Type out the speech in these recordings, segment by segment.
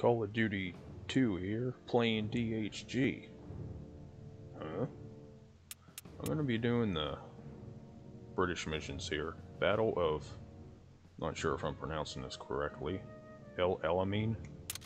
Call of Duty 2 here, playing DHG. Huh? I'm gonna be doing the British missions here. Battle of... not sure if I'm pronouncing this correctly. Alamein.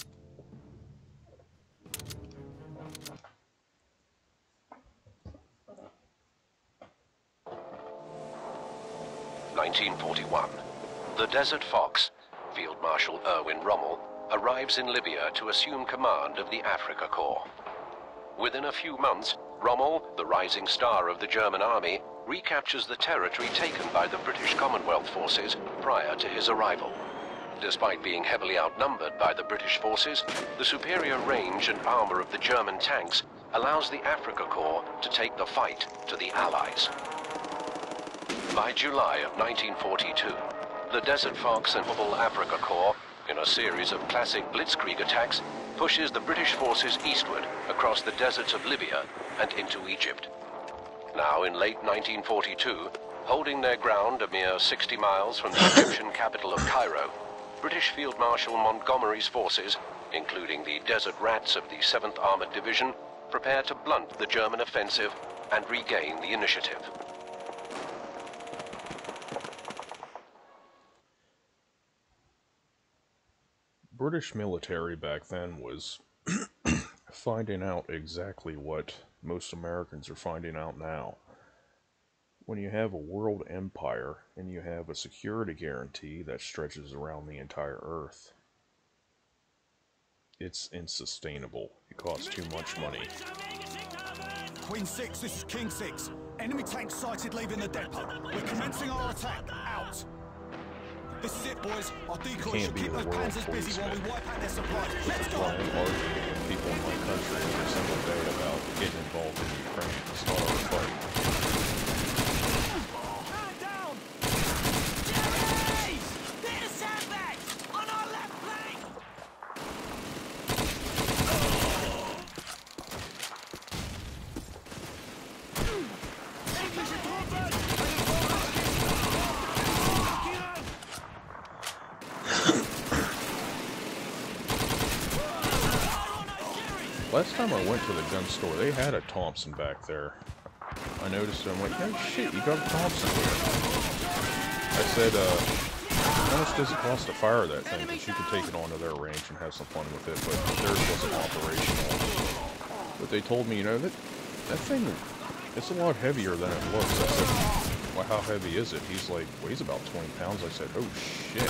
(1941). The Desert Fox, Field Marshal Erwin Rommel, arrives in Libya to assume command of the Africa Corps. Within a few months, Rommel, the rising star of the German army, recaptures the territory taken by the British Commonwealth forces prior to his arrival. Despite being heavily outnumbered by the British forces, the superior range and armor of the German tanks allows the Africa Corps to take the fight to the Allies. By July of 1942, the Desert Fox and Mobile Africa Corps, in a series of classic blitzkrieg attacks, pushes the British forces eastward across the deserts of Libya and into Egypt. Now in late 1942, holding their ground a mere 60 miles from the Egyptian capital of Cairo, British Field Marshal Montgomery's forces, including the Desert Rats of the 7th Armored Division, prepare to blunt the German offensive and regain the initiative. British military back then was finding out exactly what most Americans are finding out now. When you have a world empire and you have a security guarantee that stretches around the entire Earth, it's insustainable. It costs too much money. Queen 6, this is King 6. Enemy tanks sighted leaving the depot. We're commencing our attack. Out. This is it, boys. Our decoys should keep those panzers busy while we wipe out their supplies. Let's go! I'm arguing with people in my country every single day about getting involved in Ukraine. It's not our fight. Man down! Jerry's! Hit the sandbags! On our left flank! English improvement! Last time I went to the gun store, they had a Thompson back there. I noticed it, I'm like, hey shit, you got a Thompson here. I said, how much does it cost to fire that thing? Because you could take it onto their range and have some fun with it, but theirs wasn't operational. But they told me, you know, that thing, it's a lot heavier than it looks. I said, well, how heavy is it? He's like, weighs about 20 pounds. I said, oh shit.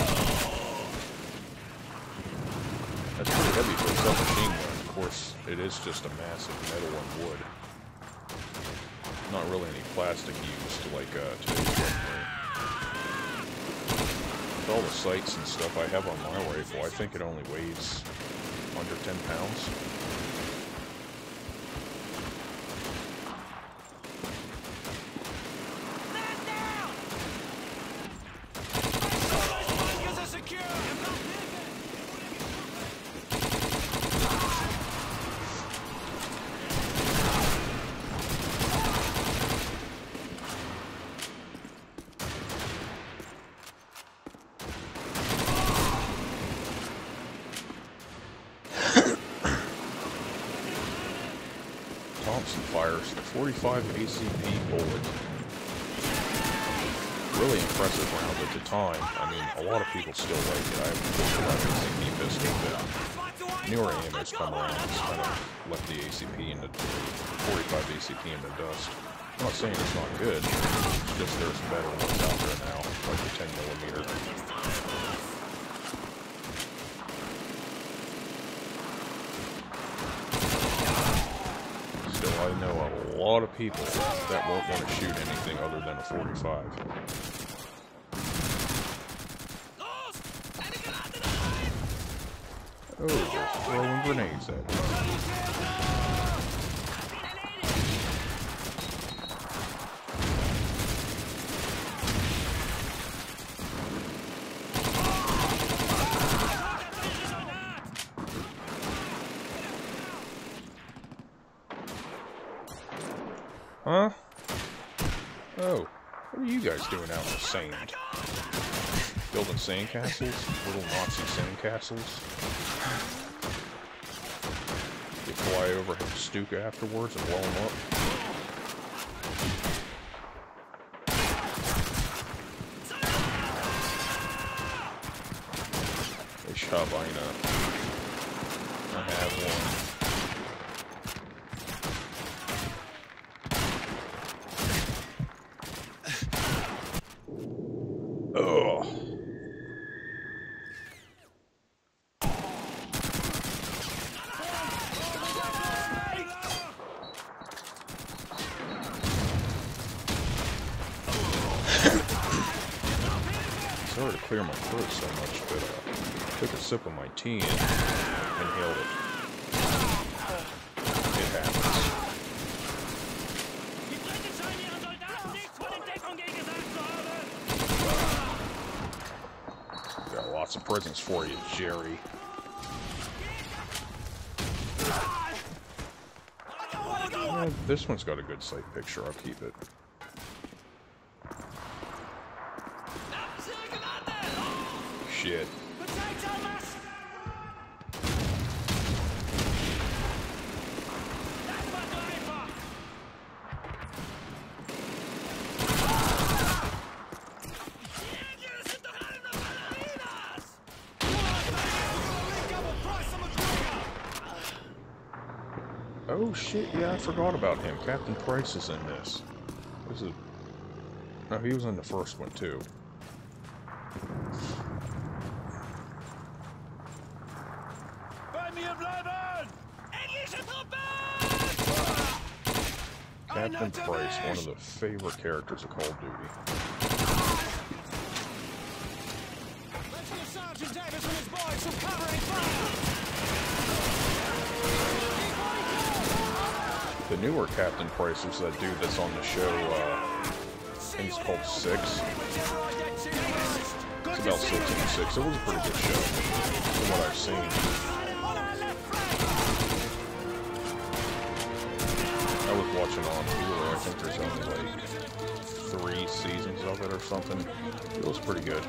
That's pretty heavy for a submachine gun. Of course, it is just a massive metal and wood. Not really any plastic used like today's weaponry. With all the sights and stuff I have on my rifle, I think it only weighs under 10 pounds. Thompson fires the 45 ACP bullet. Really impressive round at the time. I mean, a lot of people still like it. I have a 45 ACP pistol, but newer aim has come around and just kind of left the ACP in the 45 ACP in the dust. I'm not saying it's not good, it's just there's better ones out there now, like the 10mm. I know a lot of people that won't want to shoot anything other than a 45. Oh, they're throwing grenades at me. Huh? Oh, what are you guys doing out in the sand? Building sandcastles? Little Nazi sandcastles? You fly over him Stuka afterwards and blow him up. They shot Ina. I have one. Ugh. Sorry to clear my throat so much, but took a sip of my tea and inhaled it. It happens. Got lots of presents for you, Jerry. This one's got a good sight picture, I'll keep it. Shit. Oh shit, yeah, I forgot about him. Captain Price is in this. This is... No, he was in the first one too. Captain Price, one of the favorite characters of Call of Duty. The newer Captain Price was that dude that's on the show, I think it's called 6. It's about 6 and 6. It was a pretty good show, from what I've seen. I was watching on Hulu, I think there's only like 3 seasons of it or something. It was pretty good.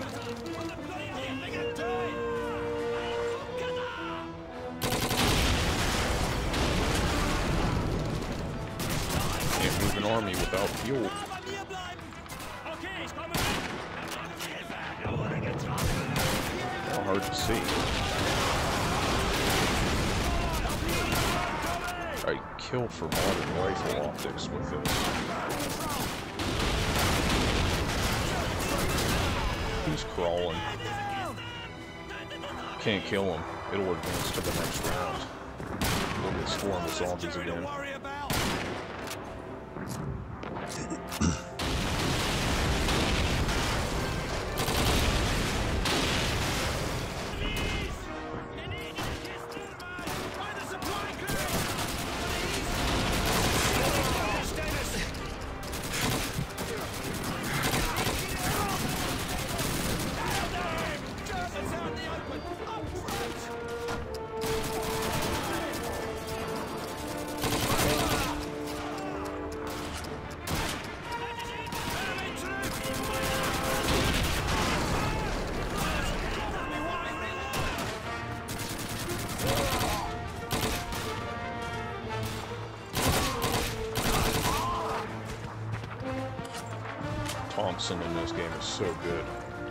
Can't move an army without fuel. How hard to see. I kill for modern rifle optics with this. He's crawling. Can't kill him. It'll advance to the next round. We'll get swarmed with zombies again. Thompson in this game is so good.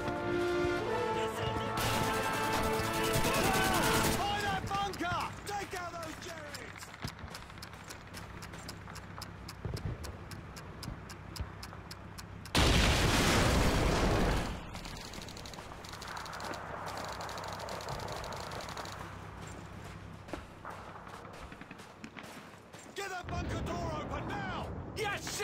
Get that bunker door open now! Yes, sir!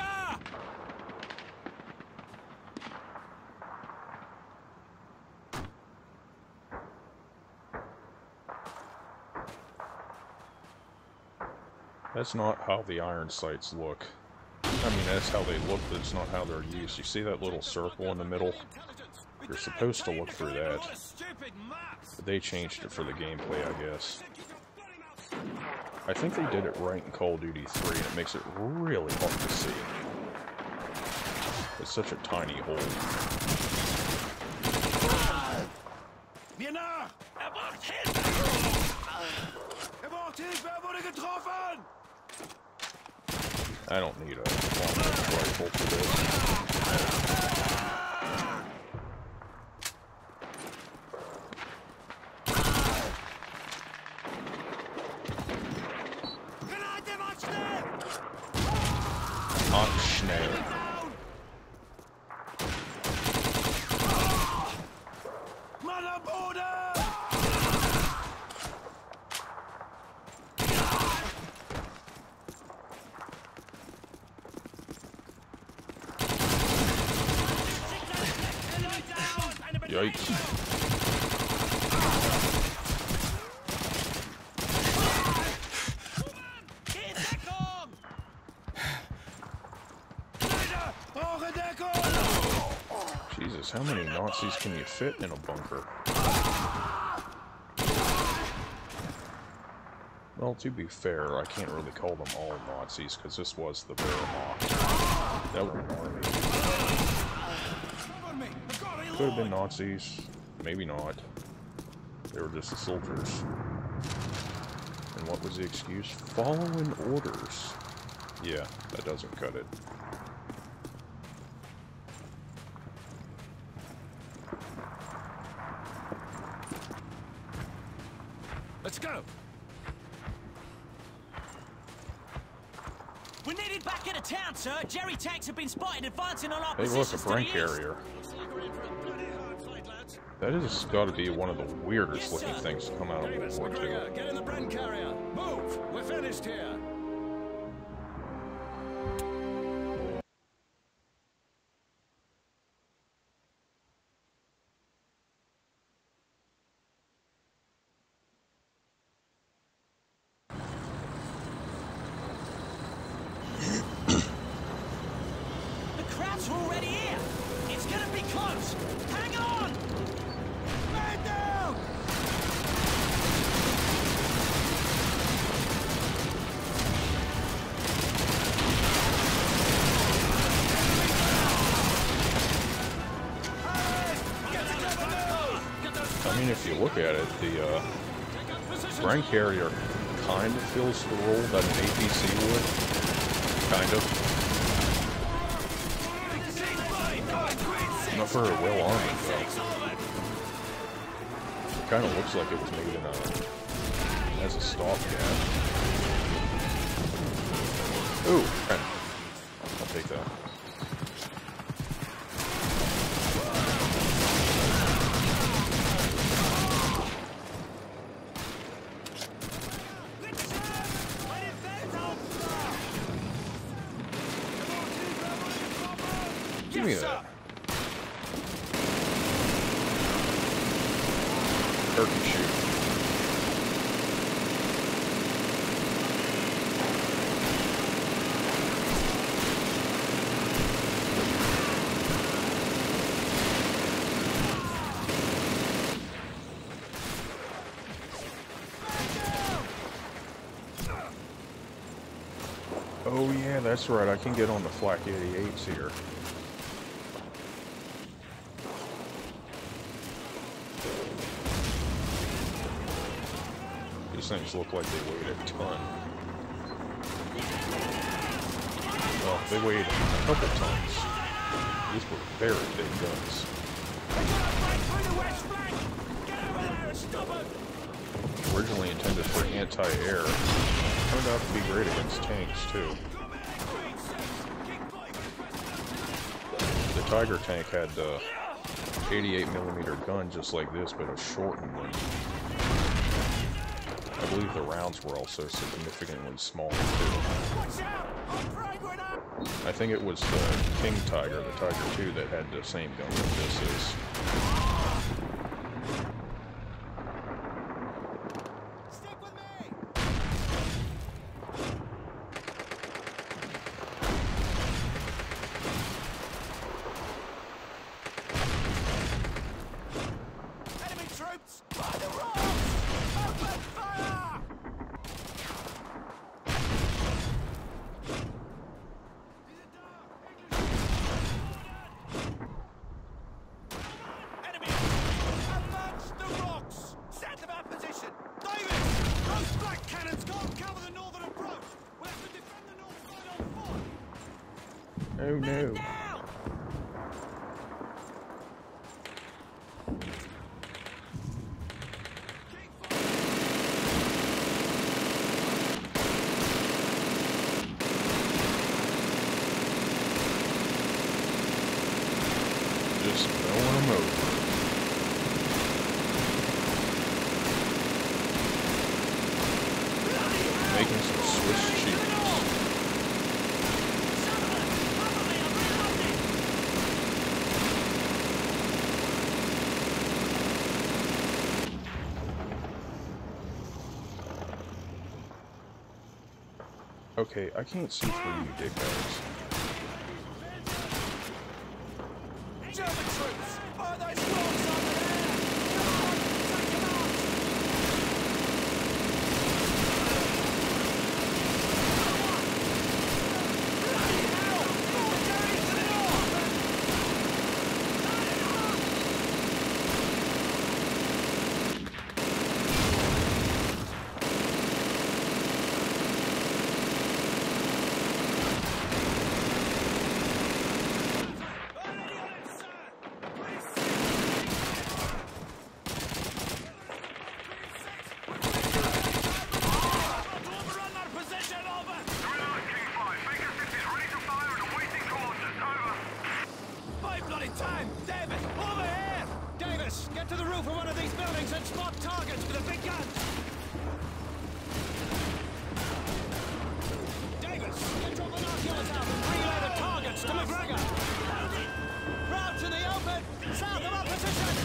That's not how the iron sights look. I mean, that's how they look, but it's not how they're used. You see that little circle in the middle? You're supposed to look through that. But they changed it for the gameplay, I guess. I think they did it right in Call of Duty 3, and it makes it really hard to see. It's such a tiny hole. I don't need a long-range rifle for this. Ach, schnell. Yikes. Jesus, how many Nazis can you fit in a bunker? Well, to be fair, I can't really call them all Nazis, because this was the Wehrmacht. That was an army. Could have been Nazis, maybe not. They were just the soldiers. And what was the excuse? Following orders. Yeah, that doesn't cut it. Let's go. We're needed back into town, sir. Jerry tanks have been spotted advancing on our Hey, look, a positions to Brand the east. carrier. That has got to be one of the weirdest looking things to come out of World War II. Get in the Brand carrier. Move. We're finished here. The crowds are already here. It's gonna be close. Hang on! Man down! I mean, if you look at it, the Brand carrier kind of fills the role that an APC would. Kind of. Not very well armored, though. It kind of looks like it was made in as a stopgap. Ooh, pen. I'll take that. Give me that. Turkey shoot. Oh yeah, that's right. I can get on the flak 88s here. These things look like they weighed a ton. Well, they weighed a couple tons. These were very big guns. Originally intended for anti-air, turned out to be great against tanks too. The Tiger tank had the 88mm gun just like this, but a shortened one. I believe the rounds were also significantly smaller too. I think it was the King Tiger, the Tiger II, that had the same gun that this is. Stick with me. Enemy troops, by the rocks! Open fire! Oh no. Just throwing them over. Making some Swiss cheese. Okay, I can't see through you dickheads. German troops! Fire those rocks over there! Come on, take them out! Bloody hell! More Germans to the north! Get to the roof of one of these buildings and spot targets with the big guns! Davis, get your binoculars out and relay the targets to McGregor! Route to the open, south of our position!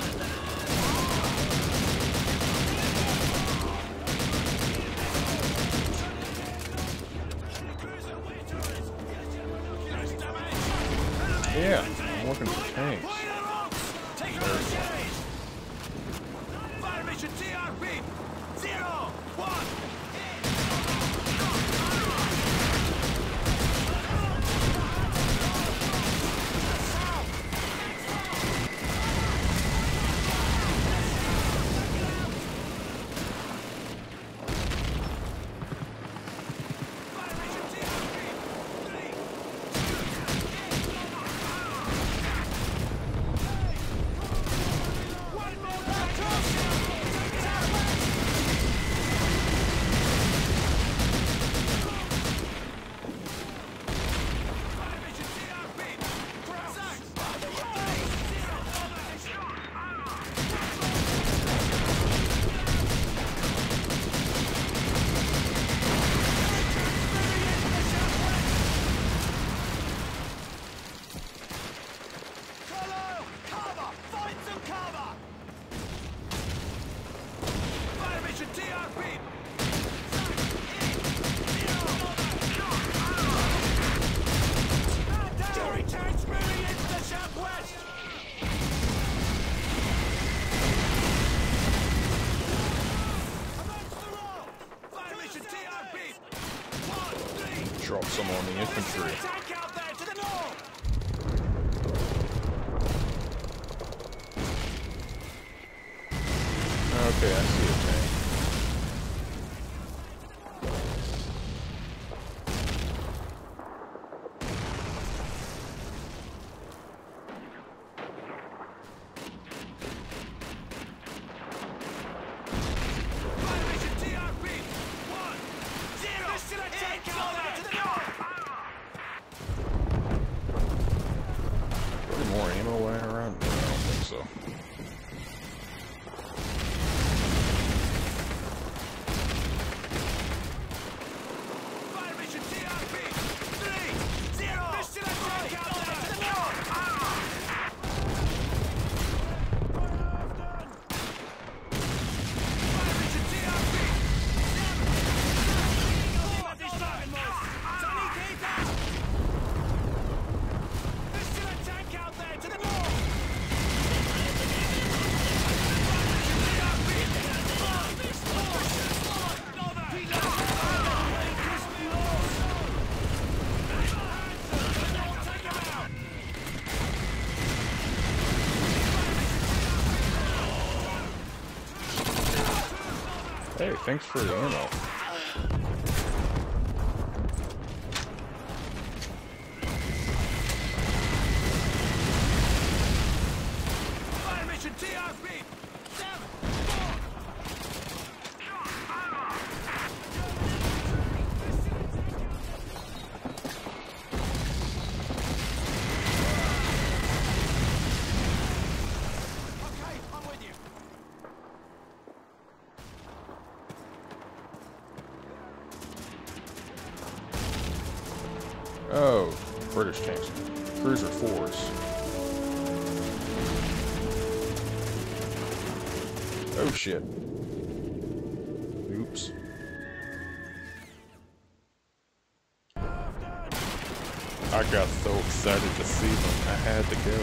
Yeah, I'm looking for tanks. Fire mission TRP 0-1. Drop some on the infantry. Okay, I see a tank. More ammo laying around? No, I don't think so. Fire mission TRP 3-0. There's still a tank out there to the north. Fire mission TRP 7. There's still a tank out there to the north. Hey, thanks for the ammo. Oh, British tanks. Cruiser 4s. Oh shit. Oops. I got so excited to see them, I had to go.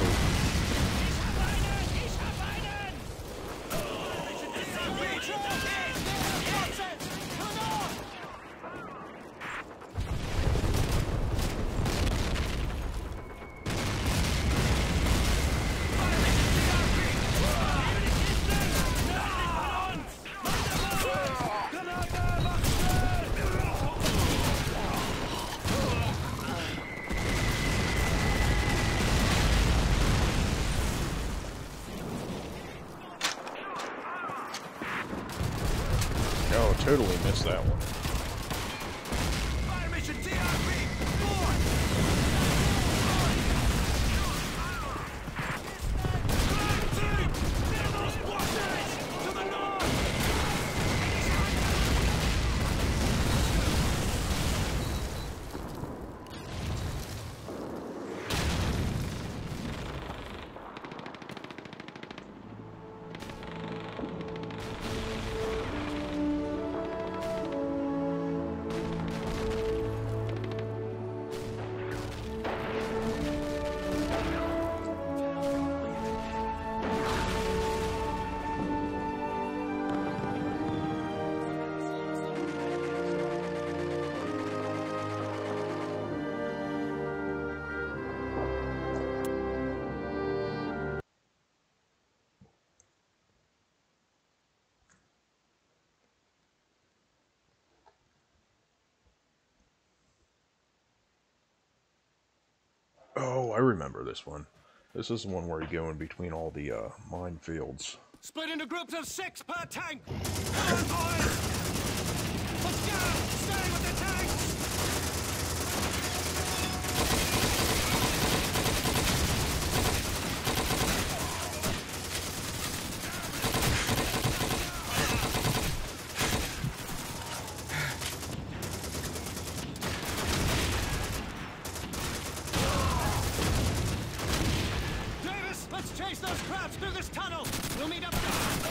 Oh, totally missed that one. Oh, I remember this one. This is the one where you go in between all the minefields. Split into groups of 6 per tank! Come on, boys! Let's go! Stay with the tanks! Chase those crabs through this tunnel! We'll meet up there!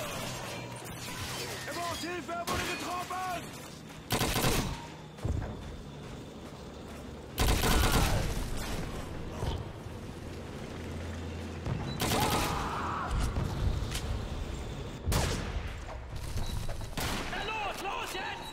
Hilfe, wurde getroffen! Los, los jetzt!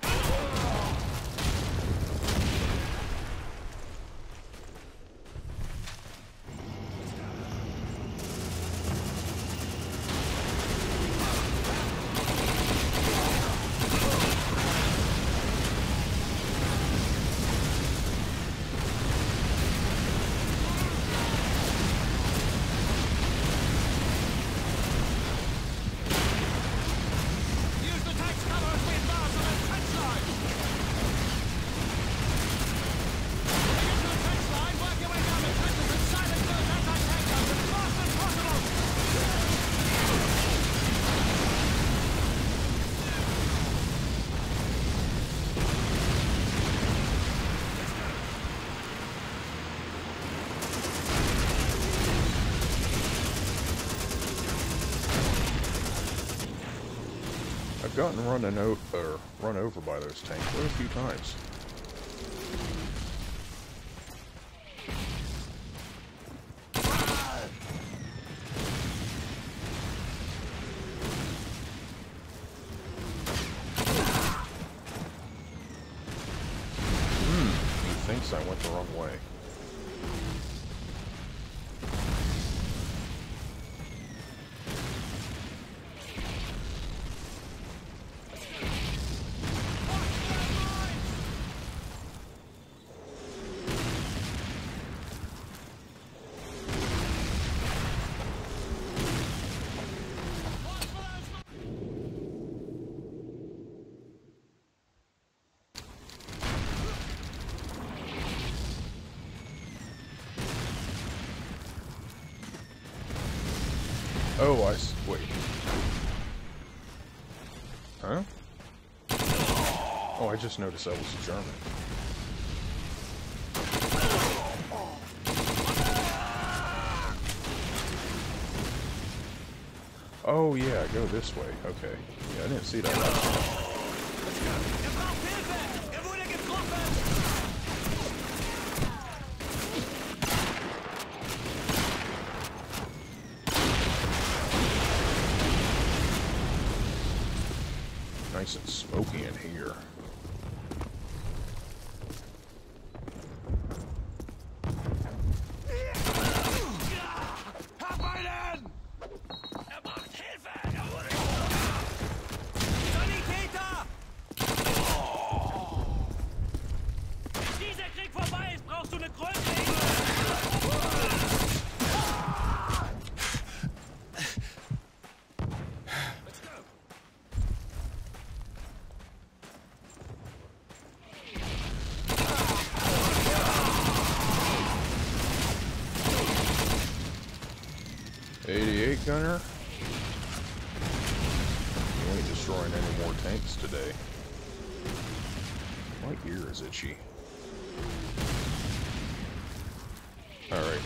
I've gotten run over by those tanks quite a few times. He thinks I went the wrong way. Oh, wait. Huh? Oh, I just noticed that was German. Oh yeah, go this way. Okay. Yeah, I didn't see that last time. Er braucht Hilfe! Er wurde getroffen! Nice and smoky in here. Er braucht Hilfe! Er wurde Sanitäter! Bis dieser Krieg vorbei ist, brauchst du eine größere Let's go! 88 gunner. You ain't destroying any more tanks today. My ear is itchy. Alright.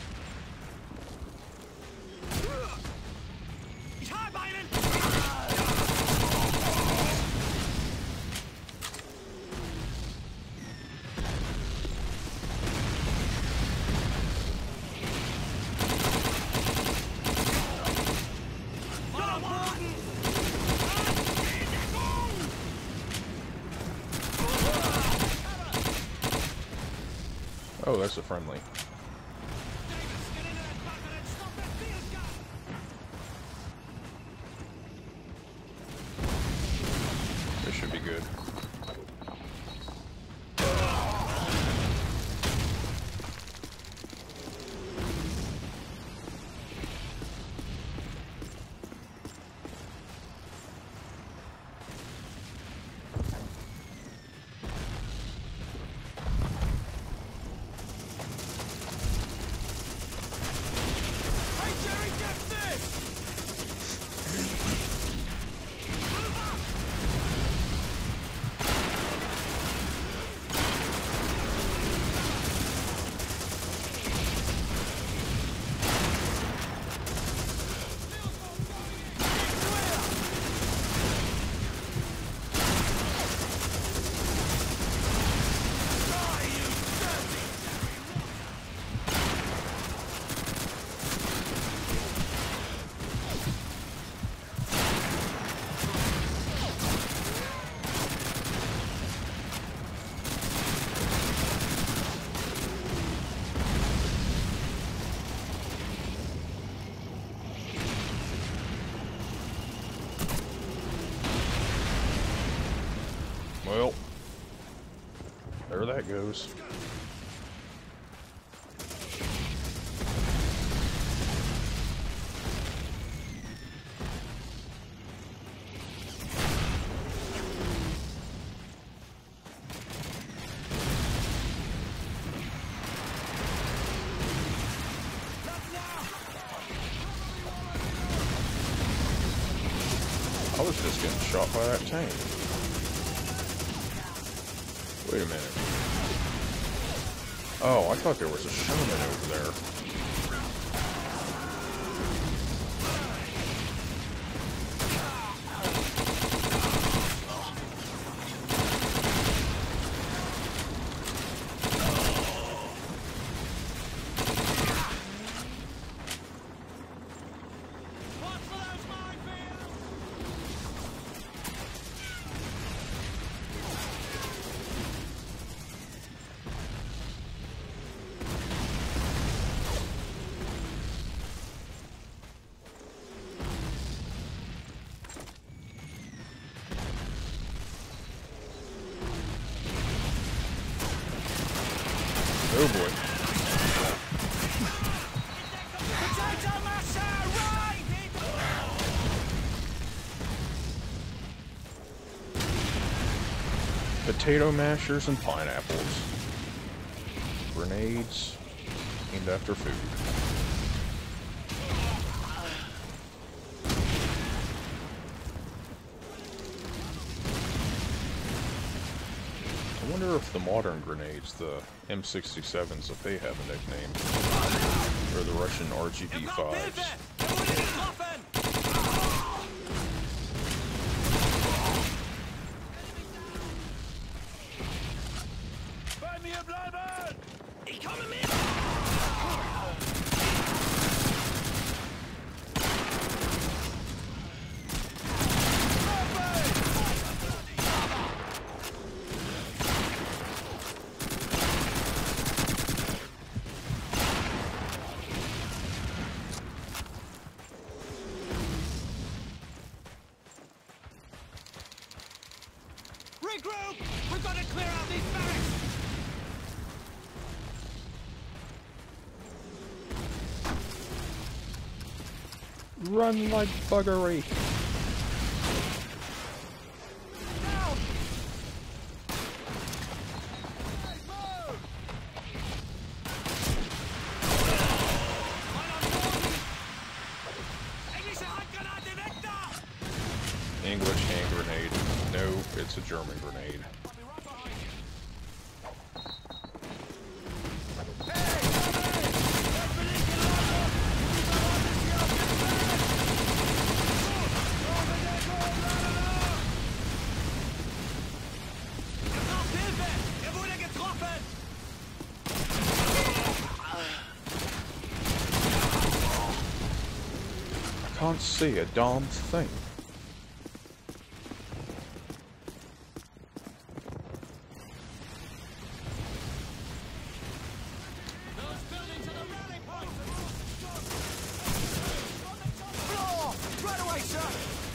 Ich habe einen! Oh, that's a friendly. This should be good. Well, there that goes. I was just getting shot by that tank. Wait a minute. Oh, I thought there was a Sherman over there. Oh boy. Potato mashers and pineapples. Grenades aimed after food. I wonder if the modern grenades, the M67s, if they have a nickname. Or the Russian RGB-5s. Ich komme mit! Regroup! We've got to clear out these barracks! Run like buggery. Down! Englische Handgranate weg da! English hand grenade. No, it's a German grenade. Can't see a damn thing. Right away, sir!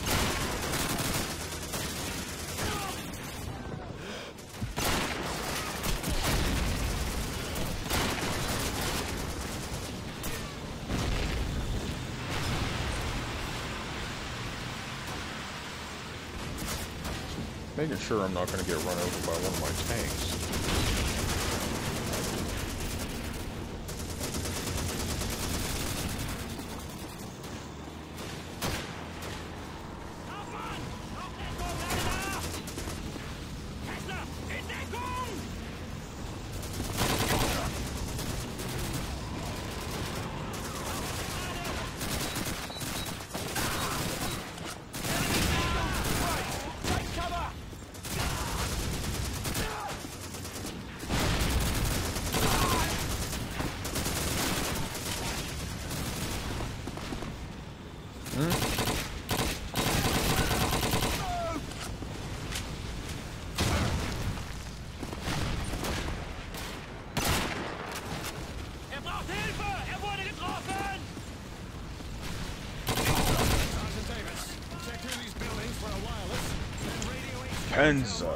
Making sure I'm not going to get run over by one of my tanks. Panzer.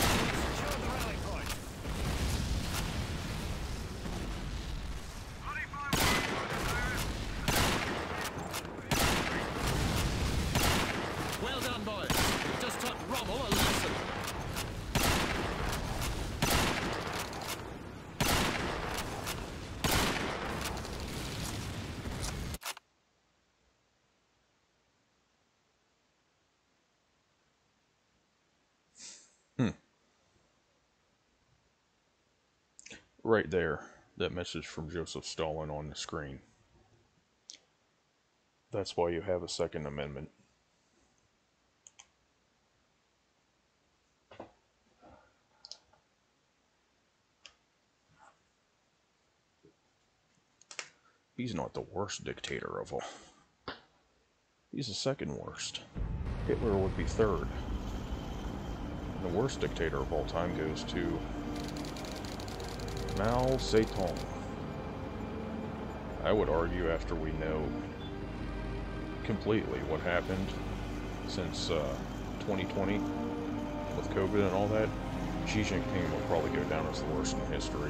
Well done, boys. Just taught Rommel a lesson. Right there, that message from Joseph Stalin on the screen. That's why you have a Second Amendment. He's not the worst dictator of all. He's the second worst. Hitler would be third. And the worst dictator of all time goes to Mao Zedong. I would argue, after we know completely what happened since 2020 with COVID and all that, Xi Jinping will probably go down as the worst in history.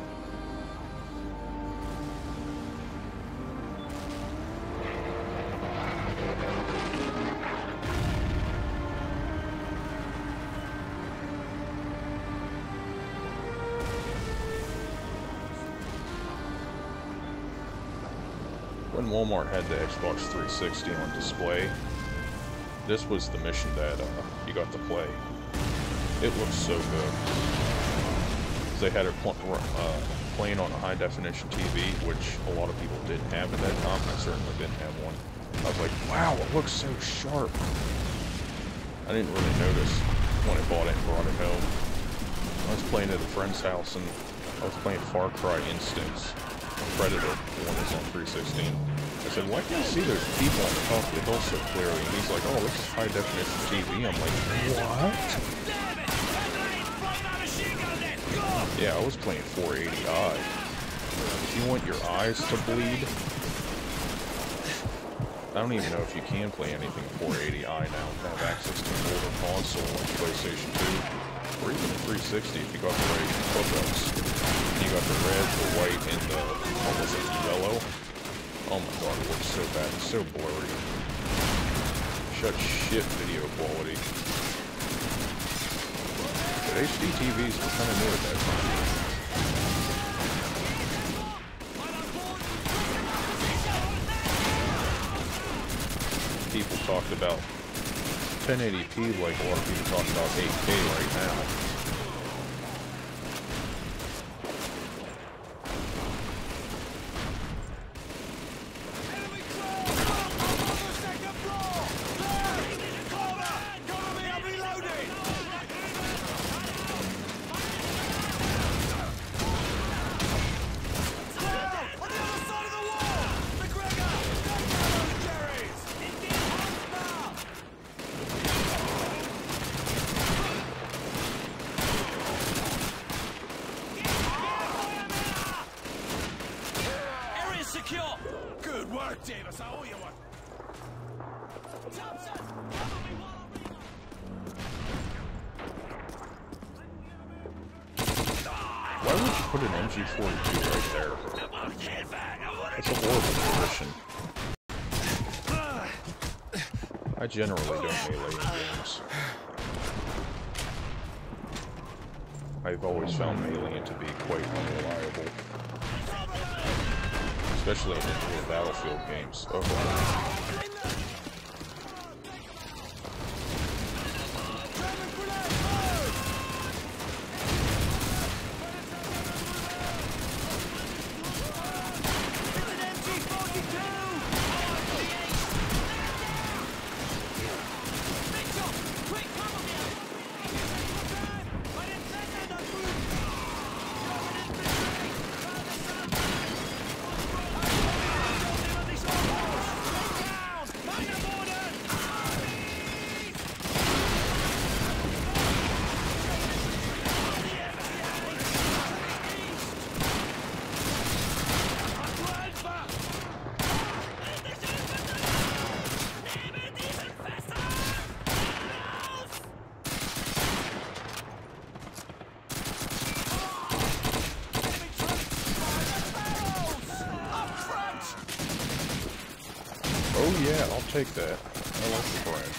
When Walmart had the Xbox 360 on display, this was the mission that you got to play. It looked so good. They had it playing on a high-definition TV, which a lot of people didn't have at that time. I certainly didn't have one. I was like, wow, it looks so sharp. I didn't really notice when I bought it and brought it home. I was playing at a friend's house, and I was playing Far Cry Instincts. Predator, the one that's on 316. I said, why can't I see those people on the top of the hill so clearly? And he's like, oh, this is high definition TV. I'm like, what? Yeah, I was playing 480i. If you want your eyes to bleed, I don't even know if you can play anything 480i now. You have access to an older console like PlayStation 2, or even a 360 if you got the right hookups. You got the red, the white, and the, what was it, yellow? Oh my god, it looks so bad. It's so blurry. Shut shit video quality. But HD TVs were kind of new at that time. People talked about 1080p like a lot of people talk about 8K right now. Good work, Davis. I owe you one. Why would you put an MG42 right there? That's a horrible position. I generally don't melee in games. I've always found melee to be quite unreliable. Especially in the Battlefield games. Oh, oh yeah, I'll take that. I like the brand.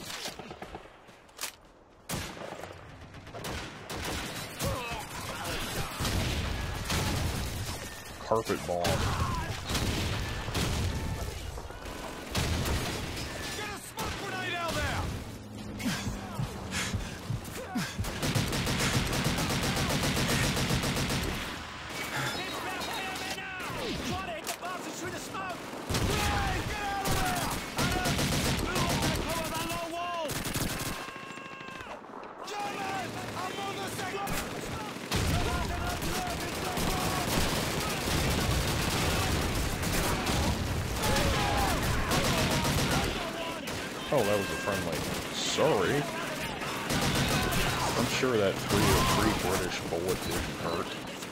Carpet bomb. Get a smoke grenade out there! Try to hit the boxes through the smoke! Hey, get out of there! Cover that low wall! German! I'm on the second! Oh, that was a friendly. Sorry. I'm sure that 303 British bullet didn't hurt.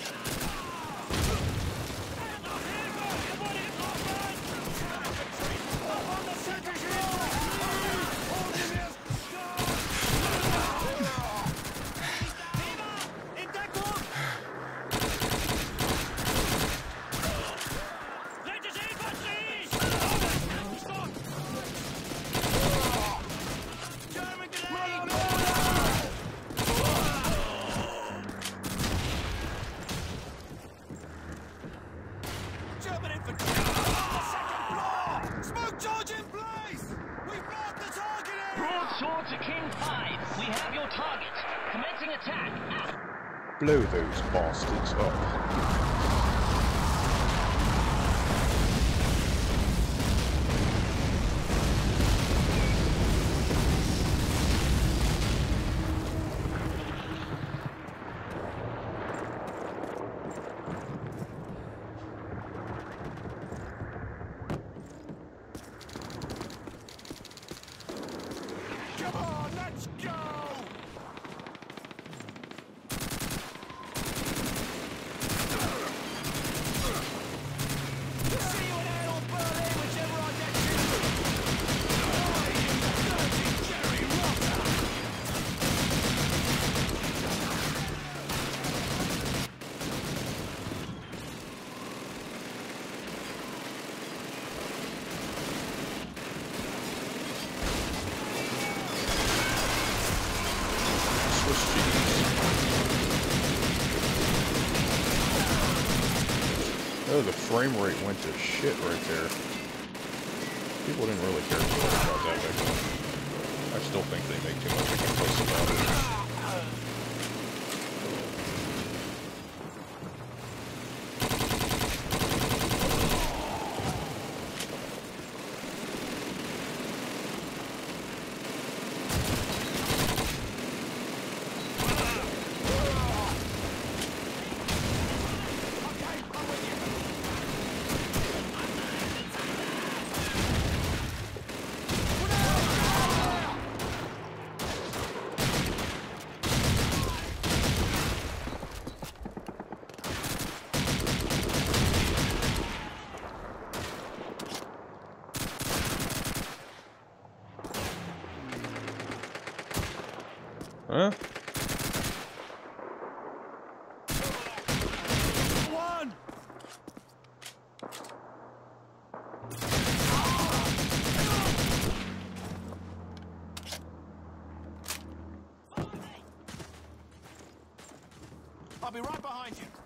Smoke charge in place! We've marked the target area! Broadsword to King 5. We have your target. Commencing attack. Out. Blow those bastards up. Swiss cheese. Oh, the frame rate went to shit right there. People didn't really care too much about that back then. I still think they make too much of a fuss about it. Huh? One! I'll be right behind you.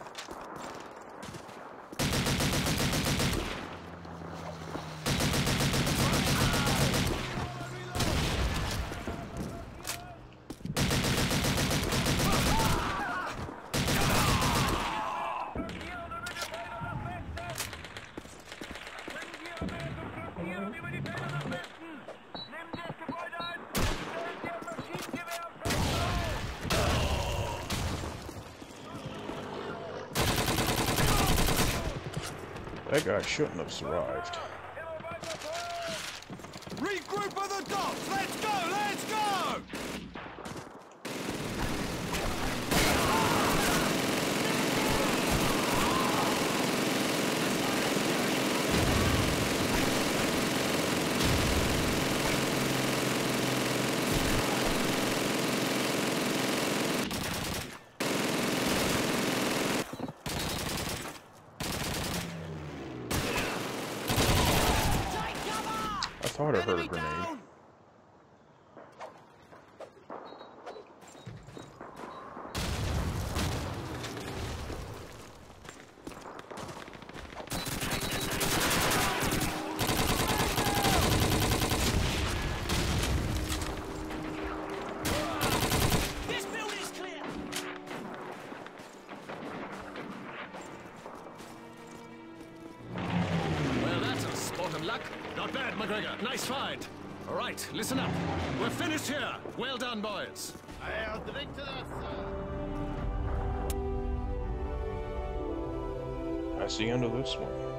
That guy shouldn't have survived. Regroup at the docks! Let's go! Let's go! I thought I heard a grenade. This building is clear. Well, that's a spot of luck. Not bad, McGregor. Nice find. All right, listen up. We're finished here. Well done, boys. I'll drink to that, sir. That's the end of this one.